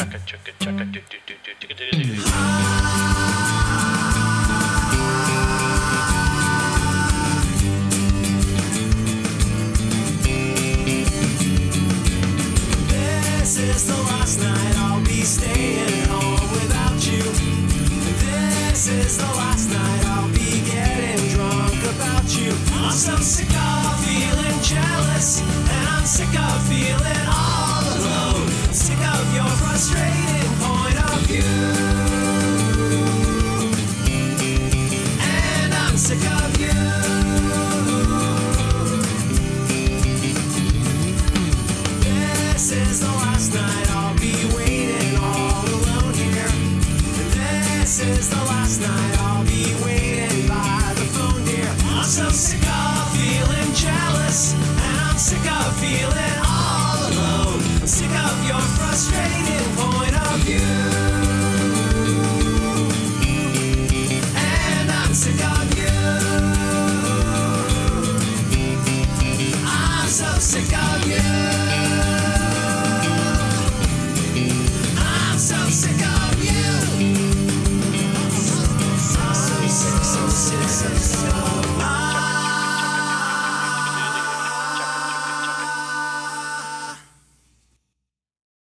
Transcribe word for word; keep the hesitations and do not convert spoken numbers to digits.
chaka chaka chaka do do do do do do do. This is the last night I'll be staying home without you. This is the last night I'll be getting drunk about you. I'm so sick of feeling jealous, and I'm sick of feeling all alone. I'm sick of your frustrating point of view, and I'm sick of you. This is the last night I'll be waiting all alone here. This is the last night I'll be waiting by the phone, dear. I'm so sick of feeling jealous, and I'm sick of feeling all alone. I'm sick of your frustrating point of view.